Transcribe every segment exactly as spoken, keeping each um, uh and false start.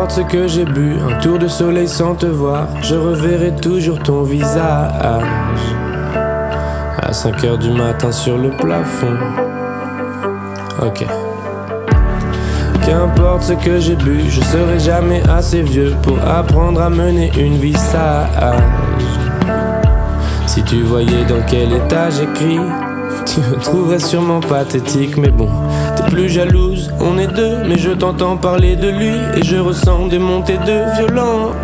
Qu'importe ce que j'ai bu, un tour de soleil sans te voir, je reverrai toujours ton visage. À cinq heures du matin sur le plafond. Ok. Qu'importe ce que j'ai bu, je serai jamais assez vieux pour apprendre à mener une vie sage. Si tu voyais dans quel état j'écris, tu me trouverais sûrement pathétique. Mais bon, t'es plus jalouse, on est deux, mais je t'entends parler de lui et je ressens des montées de violence.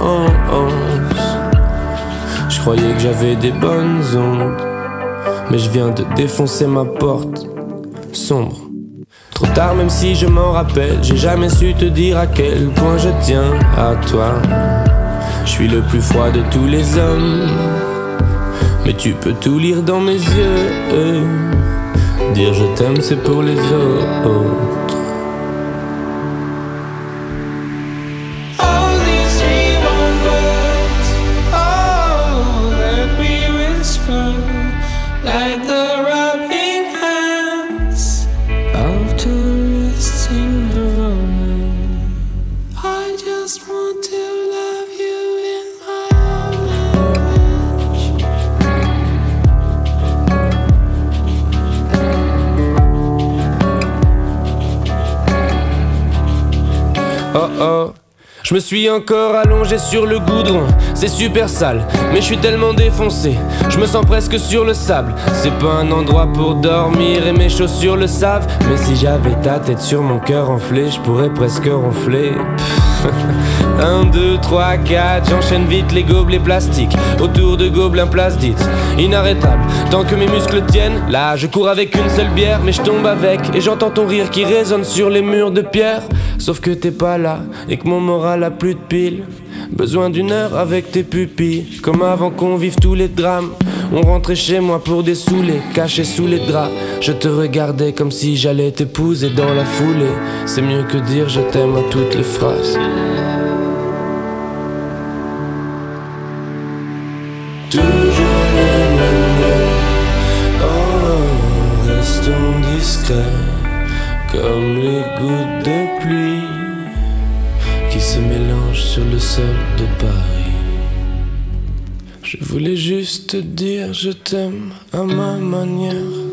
Je croyais que j'avais des bonnes ondes, mais je viens de défoncer ma porte sombre. Trop tard même si je m'en rappelle, j'ai jamais su te dire à quel point je tiens à toi. Je suis le plus froid de tous les hommes, mais tu peux tout lire dans mes yeux. Dire je t'aime c'est pour les autres. Oh oh, je me suis encore allongé sur le goudron. C'est super sale, mais je suis tellement défoncé, je me sens presque sur le sable. C'est pas un endroit pour dormir et mes chaussures le savent. Mais si j'avais ta tête sur mon cœur enflé, je pourrais presque ronfler. Un, deux, trois, quatre, j'enchaîne vite les gobelets plastiques autour de gobelins plastiques. Inarrêtable, tant que mes muscles tiennent. Là je cours avec une seule bière, mais je tombe avec et j'entends ton rire qui résonne sur les murs de pierre. Sauf que t'es pas là et que mon moral a plus de pile. Besoin d'une heure avec tes pupilles, comme avant qu'on vive tous les drames. On rentrait chez moi pour dessouler, caché sous les draps. Je te regardais comme si j'allais t'épouser dans la foulée. C'est mieux que dire je t'aime à toutes les phrases. Toujours les mêmes mots, oh, restons discrets, comme les gouttes de pluie qui se mélangent sur le sol de Paris. Je voulais juste te dire je t'aime à ma manière.